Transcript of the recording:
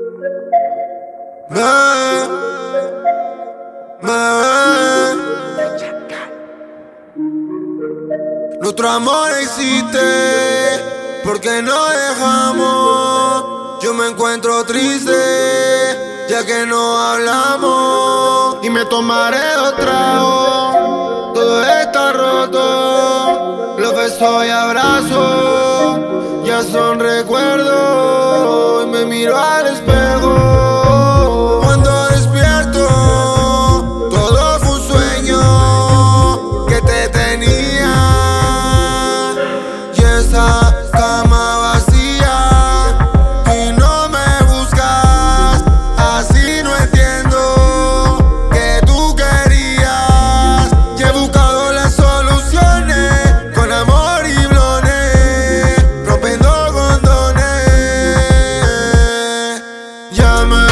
Nuestro amor existe porque no dejamos. Yo me encuentro triste ya que no hablamos. Y me tomaré dos tragos, todo está roto. Los besos y abrazos ya son recuerdos. Y me miro al espejo cuando despierto. Todo fue un sueño que te tenía. Y esa cama vacía y no me buscas. Así no entiendo que tú querías. Y he buscado las soluciones con amor y blones, rompiendo condones. Llama